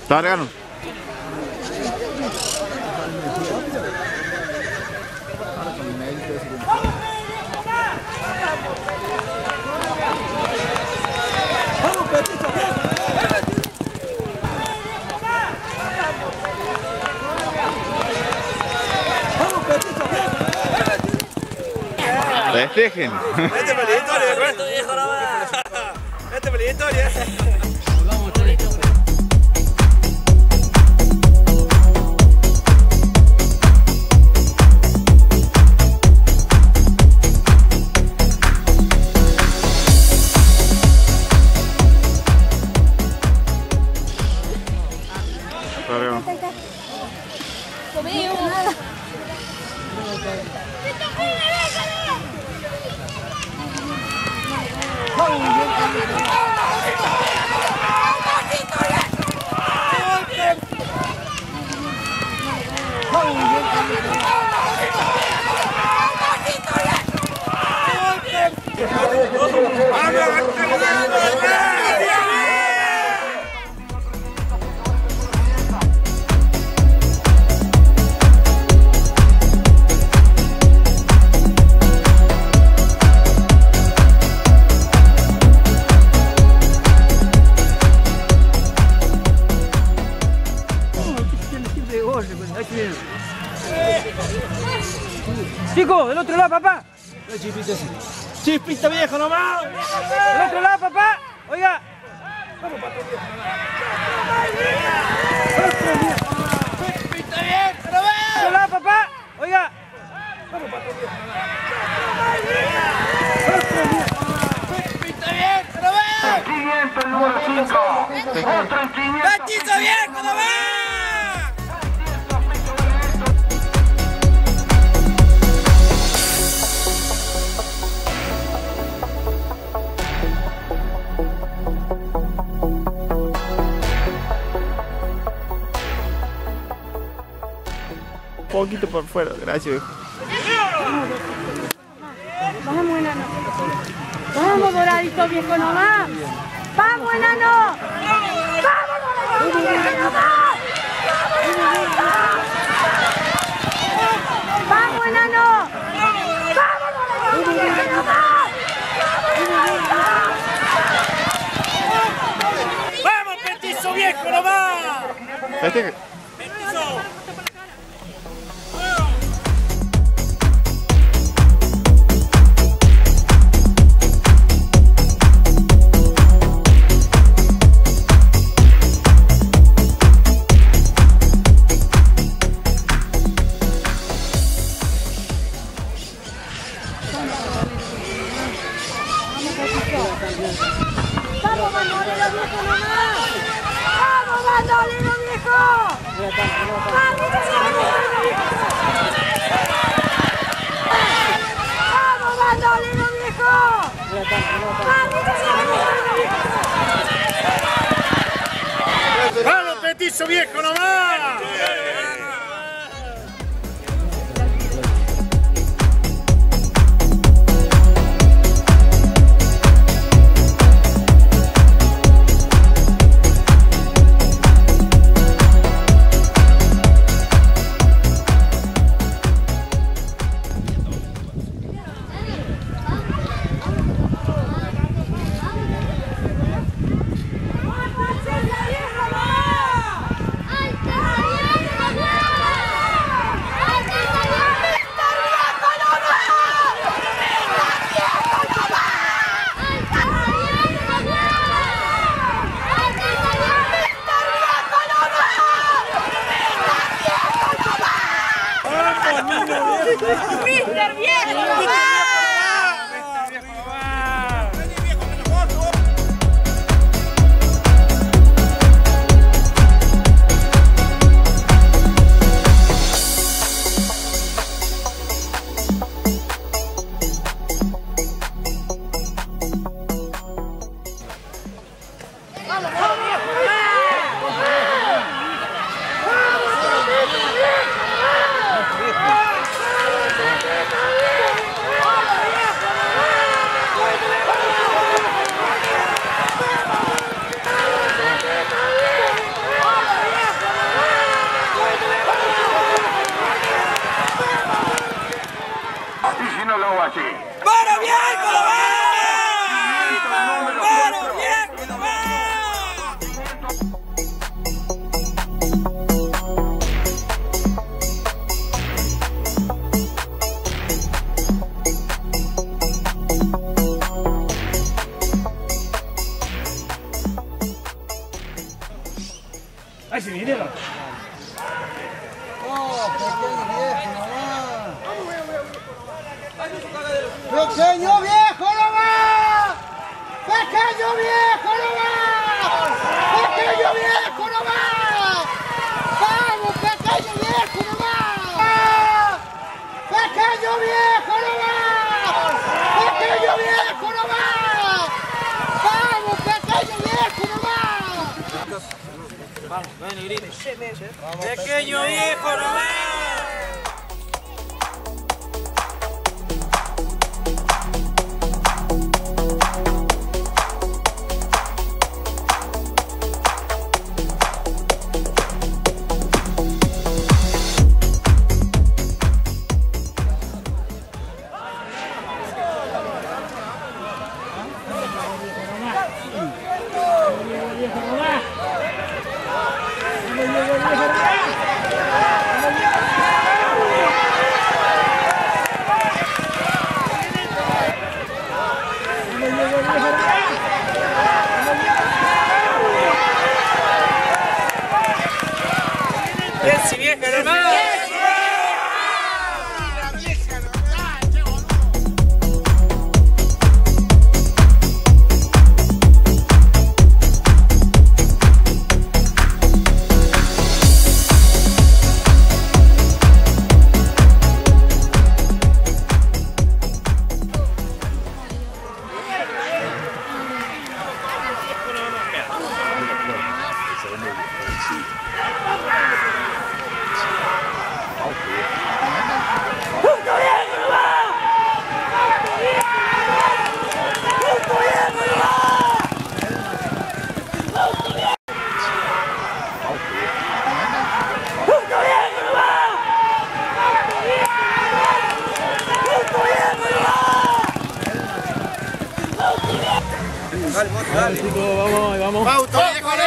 Dale, gano. Festejen. Este pelito, viejo, no va. Este pelito, Chicos, del otro lado, papá. Chispita viejo nomás. Del otro lado, papá. Oiga. Chispita viejo nomás. Del otro lado, papá. Oiga. Chispita viejo nomás. 500 número 5. Otro en 500. Batito viejo nomás. Un poquito por fuera, gracias, viejo. Vamos, enano. Vamos, doradito viejo nomás. Vamos, enano. Vamos, doradito viejo nomás. Vamos, enano. Vamos, doradito viejo nomás. Vamos, petizo viejo nomás. Festejen. Vamos, bandolero viejo nomás. Vamos, bandolero viejo. Vamos, bandolero viejo. Vamos, petizo viejo nomás. ¡Mister Viejo nomás! Ahí se viene. ¡Pequeño viejo no va! ¡Pequeño viejo no va! ¡Pequeño viejo no va! ¡Vamos, pequeño viejo no va! ¡Pequeño viejo no va! ¡Pequeño viejo no va! ¡Vamos, pequeño viejo no va! Vamos, ven y grite. Pequeño viejo no va. ¡Si vieja hermano! Dale, vamos, vamos. Pauto, viejo,